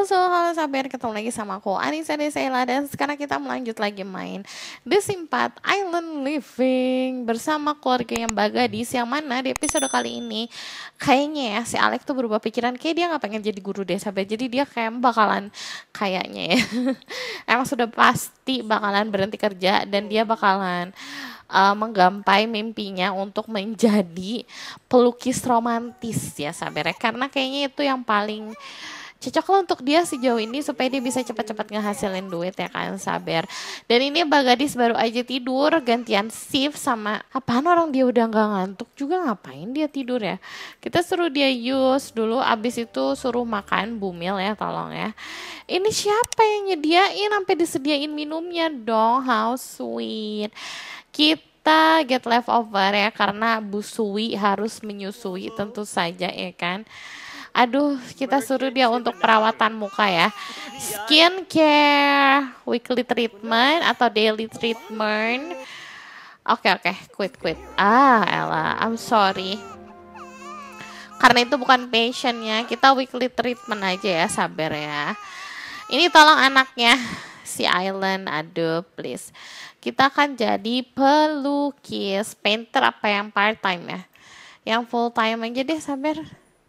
Halo sabar, ketemu lagi sama aku Anissa Desela dan sekarang kita melanjut lagi main The Sims 4 Island Living bersama keluarga yang Bagadis, yang mana di episode kali ini kayaknya ya si Alex tuh berubah pikiran, kayak dia nggak pengen jadi guru deh sabar, jadi dia kayak bakalan kayaknya ya emang sudah pasti bakalan berhenti kerja dan dia bakalan menggapai mimpinya untuk menjadi pelukis romantis ya sabar ya, karena kayaknya itu yang paling cocok lah untuk dia sejauh ini supaya dia bisa cepat-cepat ngehasilin duit ya kan sabar. Dan ini Bagadis baru aja tidur gantian shift sama apaan, orang dia udah nggak ngantuk juga, ngapain dia tidur ya. Kita suruh dia use dulu, abis itu suruh makan bumil ya, tolong ya. Ini siapa yang nyediain sampai disediain minumnya dong, how sweet. Kita get leftover ya karena Bu Suwi harus menyusui tentu saja ya kan. Aduh, kita suruh dia untuk perawatan muka ya. Skincare, weekly treatment atau daily treatment. Oke, quit. Ella, I'm sorry. Karena itu bukan passionnya, kita weekly treatment aja ya, sabar ya. Ini tolong anaknya, si Island, aduh please. Kita akan jadi pelukis, painter apa yang part time ya? Yang full time aja deh, sabar.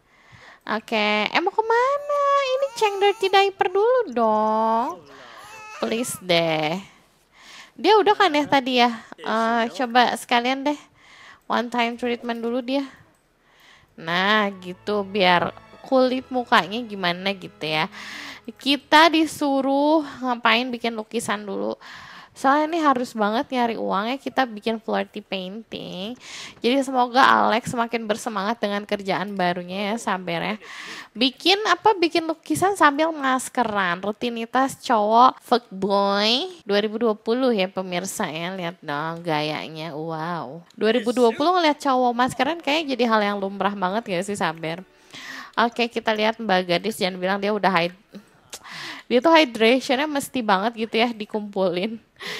Oke, mau kemana? Ini cek dirty diaper dulu dong. Please deh. Dia udah kan ya tadi ya? Coba sekalian deh. One time treatment dulu dia. Nah gitu, biar kulit mukanya gimana gitu ya. Kita disuruh ngapain, bikin lukisan dulu. Soalnya ini harus banget nyari uangnya, kita bikin flirty painting. Jadi semoga Alex semakin bersemangat dengan kerjaan barunya ya, sabar ya. Bikin lukisan sambil maskeran. Rutinitas cowok fuckboy 2020 ya pemirsa ya. Lihat dong gayanya, wow. 2020 ngeliat cowok maskeran kayaknya jadi hal yang lumrah banget gak sih, sabar. Oke, kita lihat Mbak Gadis, jangan bilang dia udah dia tuh hydrationnya mesti banget gitu ya, dikumpulin.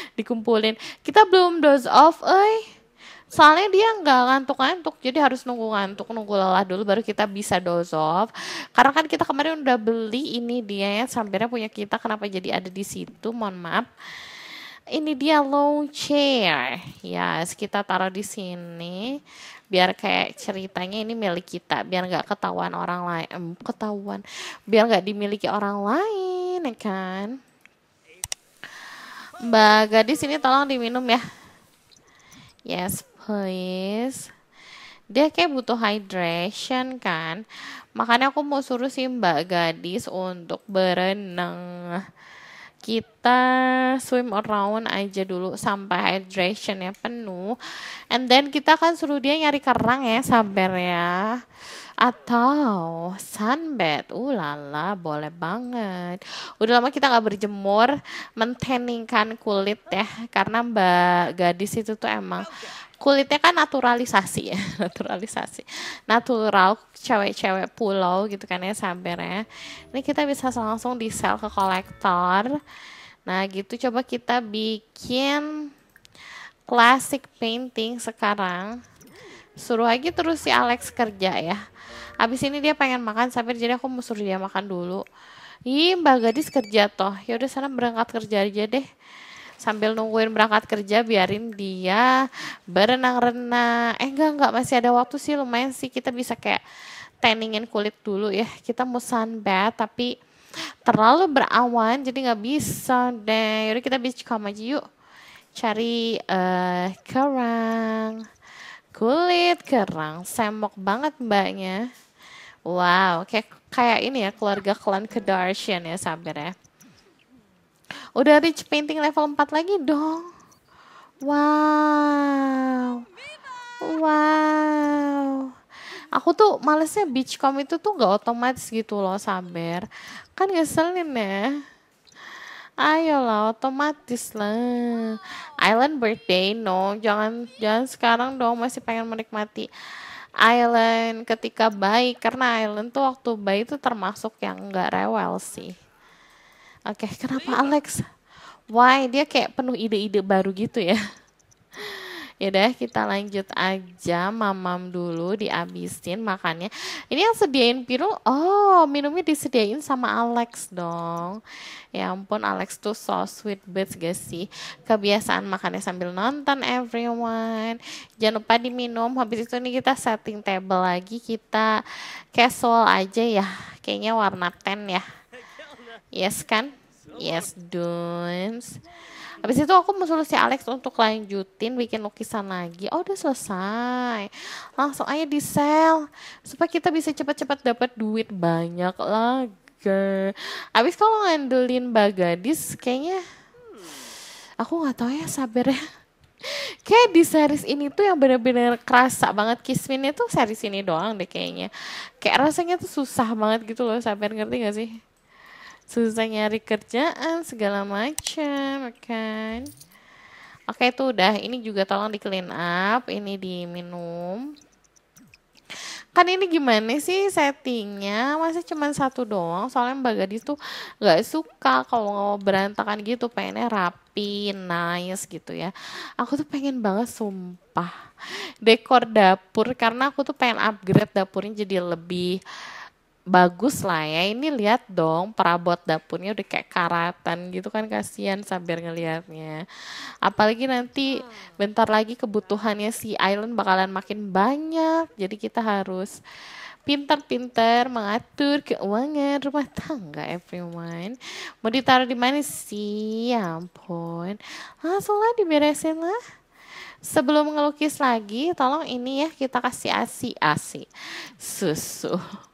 Kita belum doze off, soalnya dia nggak ngantuk-ngantuk, jadi harus nunggu lelah dulu baru kita bisa doze off. Karena kan kita kemarin udah beli ini dia ya, sampirnya punya kita, kenapa jadi ada di situ, mohon maaf. Ini dia low chair, ya kita taruh di sini biar kayak ceritanya ini milik kita, biar nggak ketahuan orang lain, biar nggak dimiliki orang lain ya kan. Mbak Gadis ini tolong diminum ya. Yes please. Dia kayak butuh hydration kan, makanya aku mau suruh si Mbak Gadis untuk berenang. Kita swim around aja dulu sampai hydrationnya penuh. And then kita akan suruh dia nyari kerang ya, sabar ya. Atau sunbed, lala boleh banget. Udah lama kita gak berjemur, mentanningkan kulit ya. Karena Mbak Gadis itu tuh emang kulitnya kan naturalisasi ya, natural, cewek-cewek pulau gitu kan ya, sabar ya. Ini kita bisa langsung di sell ke kolektor. Nah gitu, coba kita bikin classic painting sekarang. Suruh aja terus si Alex kerja ya. Abis ini dia pengen makan, sabar, jadi aku mau suruh dia makan dulu. Mbak Gadis kerja toh, yaudah sana berangkat kerja aja deh. Sambil nungguin berangkat kerja, biarin dia berenang-renang. Enggak, masih ada waktu sih, lumayan sih. Kita bisa kayak tanningin kulit dulu ya. Kita mau sunbath, tapi terlalu berawan, jadi nggak bisa deh. Yaudah kita beachcomb aja yuk. Cari kerang. Kulit kerang, semok banget mbaknya. Wow, kayak ini ya, keluarga klan Kardashian ya, sabar ya. Udah reach painting level 4 lagi dong. Wow. Aku tuh malesnya beachcomb itu tuh gak otomatis gitu loh, sabar. Kan ngeselin ya. Ayolah, otomatis lah. Island birthday, no. Jangan sekarang dong, masih pengen menikmati Island ketika bayi. Karena Island tuh waktu bayi tuh termasuk yang gak rewel sih. Oke, kenapa Alex? Why? Dia kayak penuh ide-ide baru gitu ya. Yaudah kita lanjut aja, mamam dulu dihabisin makannya. Ini yang sediain Piru, oh minumnya disediain sama Alex dong. Ya ampun, Alex tuh so sweet banget gak sih? Kebiasaan makannya sambil nonton everyone. Jangan lupa diminum, habis itu nih kita setting table lagi, kita casual aja ya. Kayaknya warna tan ya. Yes kan? Yes, Duns. Habis itu aku mau suruh si Alex untuk lanjutin bikin lukisan lagi. Oh, udah selesai. Langsung aja di sell supaya kita bisa cepat-cepat dapat duit banyak lagi. Habis kalau ngandelin Mbak Gadis kayaknya aku nggak tahu ya, sabar ya. Kayak di series ini tuh yang bener-bener kerasa banget Kismin itu series ini doang deh kayaknya. Kayak rasanya tuh susah banget gitu loh, sabar, ngerti gak sih? Susah nyari kerjaan segala macam kan. Oke itu udah, ini juga tolong di clean up, ini diminum. Kan ini gimana sih settingnya, masih cuma satu doang, soalnya Mbak Gadis tuh gak suka kalau berantakan gitu, pengennya rapi, nice gitu ya. Aku tuh pengen banget sumpah dekor dapur, karena aku tuh pengen upgrade dapurnya jadi lebih bagus lah ya. Ini lihat dong perabot dapurnya udah kayak karatan gitu kan, kasihan sabar ngelihatnya. Apalagi nanti bentar lagi kebutuhannya si Island bakalan makin banyak. Jadi kita harus pintar-pintar mengatur keuangan rumah tangga everyone. Mau ditaruh di mana sih? Ya ampun. Langsung lah diberesin lah. Sebelum ngelukis lagi, tolong ini ya kita kasih asi susu.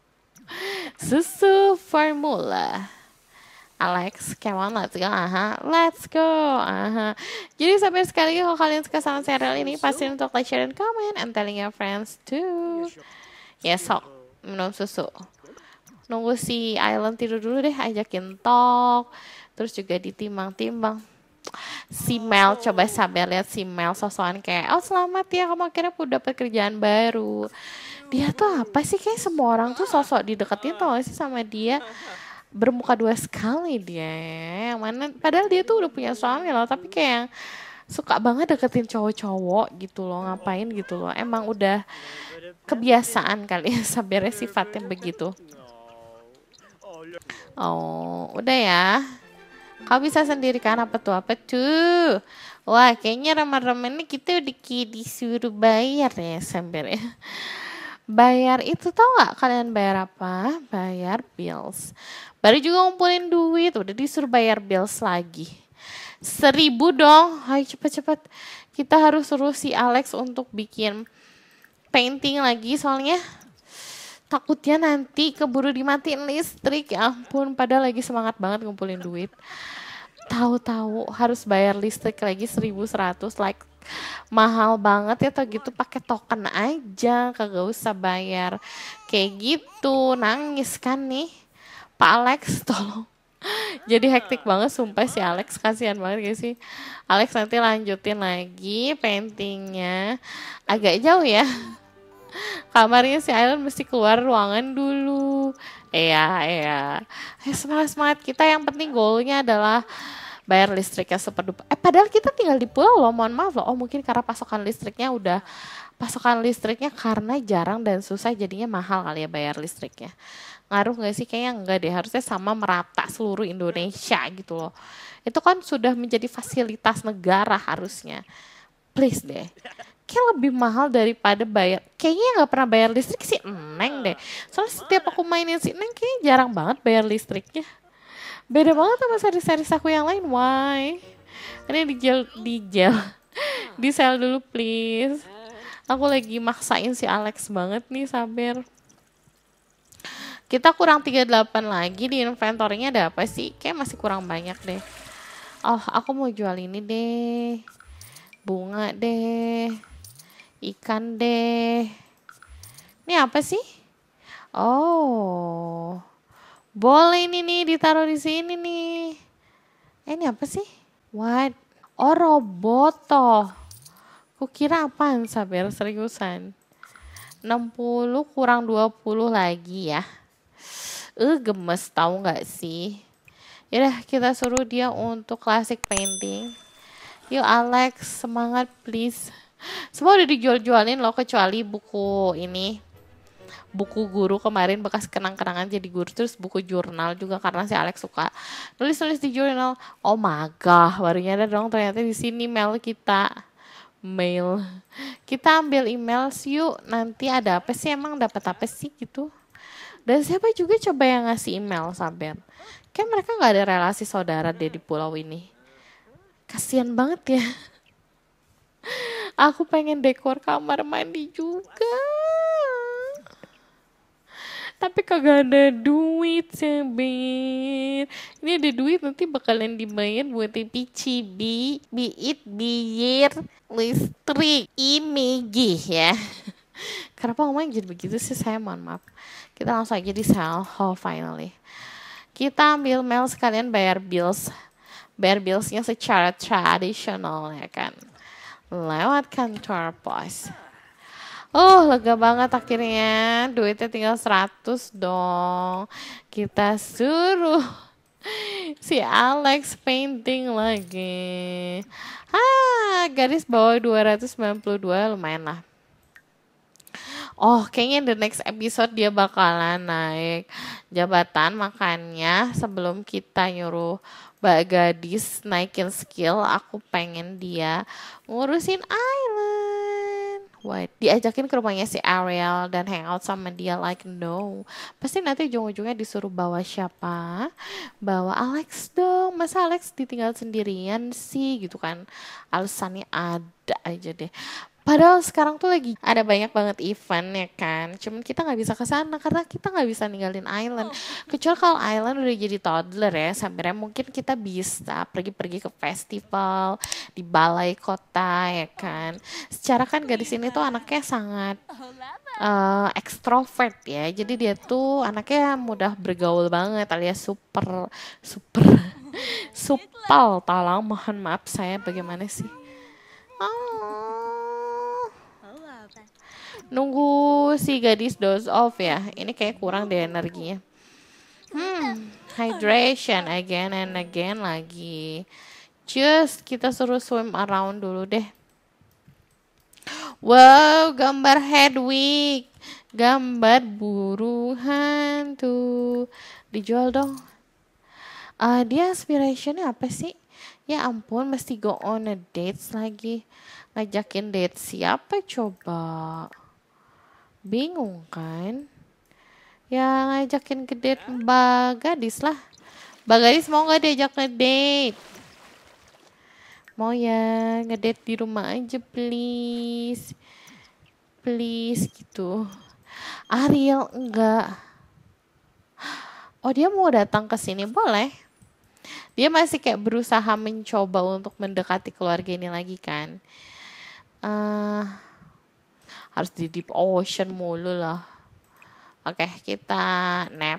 Susu formula. Alex, come on, let's go. Aha, let's go. Aha. Jadi sampai sekali kalau kalian suka sama serial ini, pastiin untuk like, share, dan comment, and telling your friends too. Ya sok, minum susu. Nunggu si Island tidur dulu deh, ajakin talk. Terus juga ditimbang-timbang. Si Mel, coba sabar lihat si Mel sosokan kayak, oh selamat ya kamu akhirnya udah dapat kerjaan baru. Dia tuh apa sih, kayak semua orang tuh sosok dideketin tau gak sih sama dia. Bermuka dua sekali dia, yang mana padahal dia tuh udah punya suami loh, tapi kayak yang suka banget deketin cowok-cowok gitu loh, ngapain gitu loh, emang udah kebiasaan kali ya, sabarnya sifatnya begitu. Oh udah ya, kau bisa sendiri kan, apa tuh, wah kayaknya remen-remen ini kita udah disuruh bayar ya, sabar ya. Bayar itu tau gak kalian bayar apa? Bayar bills. Baru juga ngumpulin duit, udah disuruh bayar bills lagi. 1.000 dong, ayo cepet-cepet. Kita harus suruh si Alex untuk bikin painting lagi soalnya takutnya nanti keburu dimatiin listrik. Ya ampun, padahal lagi semangat banget ngumpulin duit. Tahu-tahu harus bayar listrik lagi 1.100, like mahal banget ya, atau gitu pakai token aja, kagak usah bayar kayak gitu. Nangis kan nih Pak Alex, tolong. Jadi hektik banget sumpah si Alex, kasihan banget gak sih Alex. Nanti lanjutin lagi paintingnya, agak jauh ya kamarnya si Island, mesti keluar ruangan dulu. Iya semangat kita, yang penting goalnya adalah bayar listriknya seperduper. Padahal kita tinggal di pulau loh, mohon maaf loh. Oh mungkin karena pasokan listriknya karena jarang dan susah jadinya mahal kali ya bayar listriknya. Ngaruh gak sih? Kayaknya enggak deh, harusnya sama merata seluruh Indonesia gitu loh. Itu kan sudah menjadi fasilitas negara harusnya. Please deh. Kayak lebih mahal daripada bayar. Kayaknya gak pernah bayar listrik si Neng deh. Soalnya setiap aku mainin si Neng kayaknya jarang banget bayar listriknya. Beda banget sama seri-seri aku yang lain. Why? Ini di sell dulu please. Aku lagi maksain si Alex banget nih, sabar. Kita kurang 38 lagi di inventory-nya, ada apa sih? Kayak masih kurang banyak deh. Oh, aku mau jual ini deh. Bunga deh. Ikan deh. Ini apa sih? Oh. Boleh ini nih ditaruh di sini nih. Ini apa sih? What? Oh robot toh. Kukira apaan, sabar, seriusan. 60 kurang 20 lagi ya. Gemes tahu nggak sih? Yaudah kita suruh dia untuk classic painting. Yuk Alex, semangat please. Semua udah dijual-jualin loh kecuali buku ini. Buku guru kemarin bekas kenang-kenangan jadi guru, terus buku jurnal juga karena si Alex suka nulis-nulis di jurnal. Oh my god, baru nyadar dong ternyata di sini mail kita. Mail. Kita ambil email yuk. Nanti ada apa sih, emang dapat apa sih gitu. Dan siapa juga coba yang ngasih email Saber? Kayak mereka nggak ada relasi saudara deh di pulau ini. Kasian banget ya. Aku pengen dekor kamar mandi juga. Tapi kagak ada duit Saber. Ini ada duit nanti bakalan dibayar buat PCB, biit, biir, listrik, imigi ya. Kenapa ngomongnya jadi begitu sih, saya mohon maaf. Kita langsung aja di sell hall finally. Kita ambil mail sekalian bayar bills. Bayar billsnya secara tradisional ya kan. Lewat kantor pos. Oh, lega banget akhirnya. Duitnya tinggal 100 dong. Kita suruh si Alex painting lagi. Garis bawah 292 lumayan lah. Oh, kayaknya the next episode dia bakalan naik jabatan, makanya sebelum kita nyuruh Mbak Gadis naikin skill, aku pengen dia ngurusin island. What? Diajakin ke rumahnya si Ariel dan hangout sama dia, like no. Pasti nanti ujung-ujungnya disuruh bawa siapa? Bawa Alex dong. Masa Alex ditinggal sendirian sih gitu kan. Alasannya ada aja deh. Padahal sekarang tuh lagi ada banyak banget event ya kan. Cuman kita nggak bisa ke sana karena kita nggak bisa ninggalin island. Kecuali kalau island udah jadi toddler ya, sampai mungkin kita bisa pergi-pergi ke festival di balai kota ya kan. Secara kan gadis ini tuh anaknya sangat ekstrovert ya. Jadi dia tuh anaknya mudah bergaul banget, alias super super supel. Tolong mohon maaf saya bagaimana sih? Nunggu si gadis doze off ya. Ini kayak kurang deh energinya. Hydration again and again lagi. Just kita suruh swim around dulu deh. Wow, gambar Hedwig. Gambar burung hantu. Dijual dong. Dia aspirationnya apa sih? Ya ampun, mesti go on a dates lagi. Ngajakin date siapa coba? Bingung kan? Ya ngajakin ke date Mbak Gadis lah. Mbak Gadis mau gak diajak ngedate? Mau ya, ngedate di rumah aja please. Please gitu. Ariel enggak. Oh, dia mau datang ke sini, boleh. Dia masih kayak berusaha mencoba untuk mendekati keluarga ini lagi kan. Harus di deep ocean mulu lah. Oke, kita nap.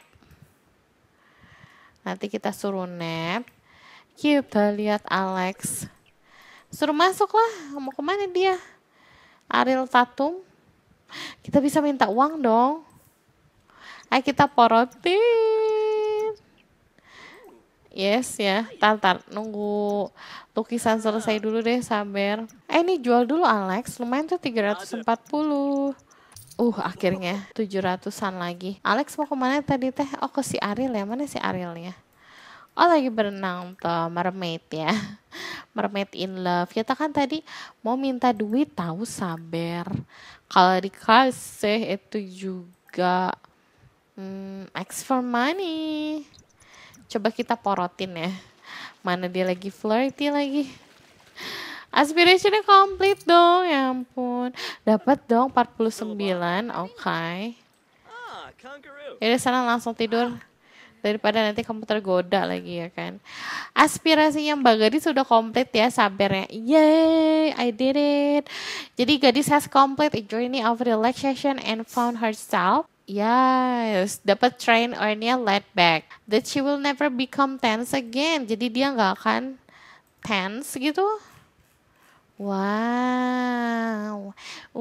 Nanti kita suruh nap. Kita lihat Alex. Suruh masuk lah. Mau kemana dia? Ariel Tatum. Kita bisa minta uang dong. Ayo kita porotin. Yes ya. Tar. Nunggu lukisan selesai dulu deh, sabar. Ini jual dulu Alex. Lumayan tuh 340. Akhirnya 700-an lagi. Alex mau kemana tadi teh? Oh, ke si Ariel ya. Mana si Arielnya? Oh, lagi berenang tuh, mermaid ya. Mermaid in love. Kita kan tadi mau minta duit, tahu sabar. Kalau dikasih itu juga ask for money. Coba kita porotin ya. Mana dia lagi flirty lagi. Aspirationnya komplit dong, ya ampun. Dapat dong 49, oke. Yaudah sana langsung tidur. Daripada nanti kamu tergoda lagi ya kan. Aspirasinya Mbak Gadis sudah komplit ya, sabarnya. Yay, I did it. Jadi Gadis has complete a journey of relaxation and found herself. Yes, dapat train Ernia laid back. That she will never become tense again. Jadi dia nggak akan tense gitu. Wow,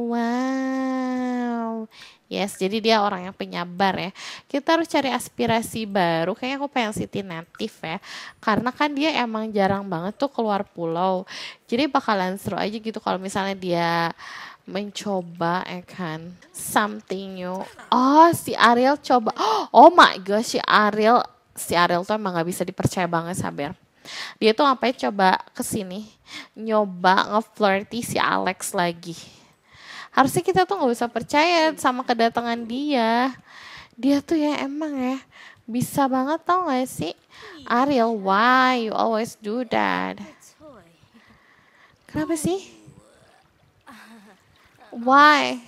wow. Yes, jadi dia orang yang penyabar ya. Kita harus cari aspirasi baru. Kayaknya aku pengen City Native ya. Karena kan dia emang jarang banget tuh keluar pulau. Jadi bakalan seru aja gitu kalau misalnya dia mencoba ya kan. Something new. Oh, si Ariel coba. Oh my gosh, Si Ariel tuh emang gak bisa dipercaya banget, sabar. Dia tuh ngapain coba kesini nyoba ngeflirty si Alex lagi. Harusnya kita tuh nggak usah percaya sama kedatangan dia. Dia tuh ya emang ya bisa banget tau gak sih? Ariel, why you always do that? Kenapa sih? Why?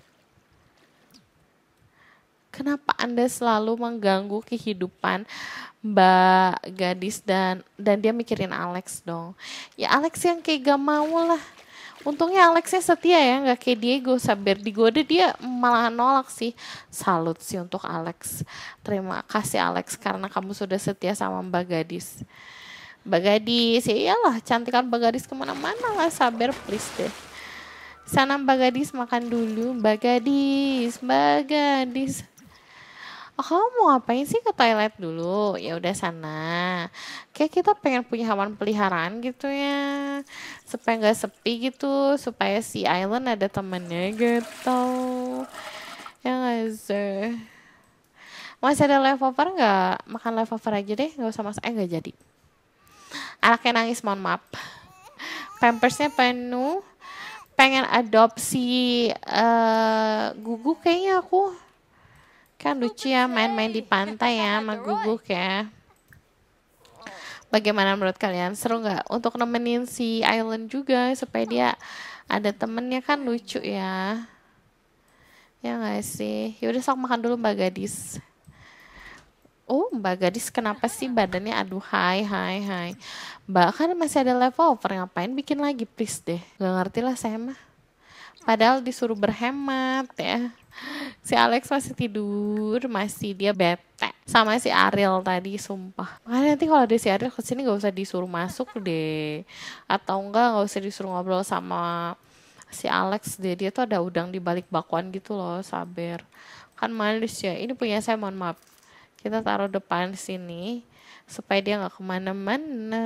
Kenapa Anda selalu mengganggu kehidupan Mbak gadis dan dia mikirin Alex dong. Ya Alex yang kayak gak mau lah. Untungnya Alexnya setia ya, gak kayak Diego. Sabar digoda dia malah nolak sih. Salut sih untuk Alex. Terima kasih Alex karena kamu sudah setia sama Mbak gadis. Mbak gadis, ya iyalah cantikan Mbak gadis kemana-mana lah. Sabar please deh. Sana Mbak gadis makan dulu. Mbak gadis, Mbak gadis. Oh, kamu mau ngapain sih ke toilet dulu? Ya udah sana. Kayak kita pengen punya hewan peliharaan gitu ya. Supaya nggak sepi gitu. Supaya si Island ada temennya gitu. Ya nggak sih? Masih ada leftover nggak? Makan leftover aja deh. Nggak usah masak. Nggak jadi. Anaknya nangis, mohon maaf. Pampersnya penuh. Pengen adopsi Gugu kayaknya aku. Kan lucu ya main-main di pantai ya sama Guguk ya. Bagaimana menurut kalian? Seru nggak? Untuk nemenin si Island juga supaya dia ada temennya kan lucu ya. Ya nggak sih? Yaudah sok makan dulu Mbak gadis. Oh Mbak gadis kenapa sih badannya aduh hai. Mbak kan masih ada leftover ngapain bikin lagi please deh. Gak ngerti lah saya mah. Padahal disuruh berhemat ya. Si Alex masih tidur, masih dia bete sama si Ariel tadi, sumpah. Makanya nanti kalau ada si Ariel kesini gak usah disuruh masuk deh. Atau gak usah disuruh ngobrol sama si Alex deh. Dia tuh ada udang di balik bakwan gitu loh, sabar. Kan malis ya, ini punya saya mohon maaf. Kita taruh depan sini supaya dia gak kemana-mana.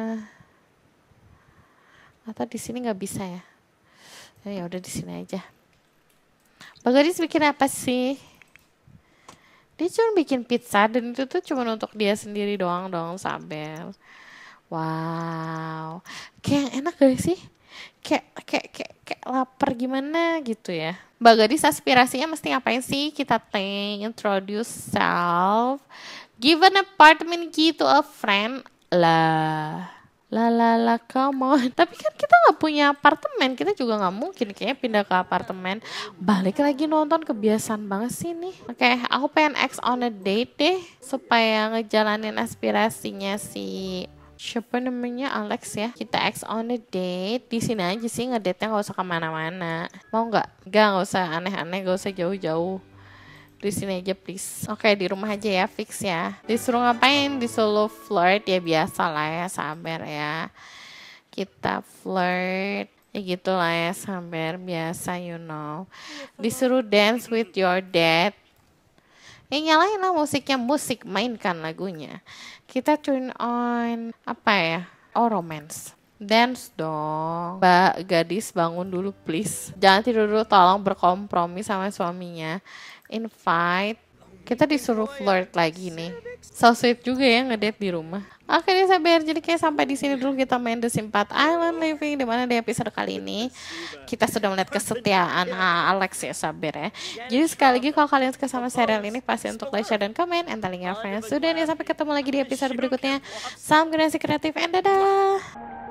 Atau di sini gak bisa ya? Ya udah di sini aja. Mbak gadis bikin apa sih? Dia cuma bikin pizza dan itu tuh cuma untuk dia sendiri doang dong, sabar. Wow. Kayak enak gak sih? Kayak lapar gimana gitu ya. Mbak gadis aspirasinya mesti ngapain sih? Kita introduce self. Give an apartment key to a friend. Lah, come on. Tapi kan kita nggak punya apartemen, kita juga nggak mungkin kayaknya pindah ke apartemen. Balik lagi nonton, kebiasaan banget sih nih. Oke, aku pengen X on a date deh, supaya ngejalanin aspirasinya si siapa namanya Alex ya. Kita X on a date di sini aja sih ngedate-nya, nggak usah kemana-mana. Mau nggak? Nggak usah aneh-aneh, nggak usah jauh-jauh. Di sini aja please. Oke, di rumah aja ya, fix ya. Disuruh ngapain? Disuruh flirt ya biasa lah ya, sabar ya. Kita flirt. Ya gitu lah ya, sabar biasa you know. Disuruh dance with your dad. Nyalain lah musiknya, mainkan lagunya. Kita turn on apa ya? Oh, romance. Dance dong. Mbak gadis bangun dulu please. Jangan tidur dulu, tolong berkompromi sama suaminya. Invite. Kita disuruh flirt lagi nih. So sweet juga ya ngedate di rumah. Oke deh sabar, jadi kayak sampai di sini dulu kita main The Sims 4 Island Living, dimana di episode kali ini kita sudah melihat kesetiaan Alex ya, sabar ya. Jadi sekali lagi kalau kalian suka sama serial ini pasti untuk like, share, dan komen. And telling your friends. Sudah nih, sampai ketemu lagi di episode berikutnya. Salam generasi kreatif and dadah.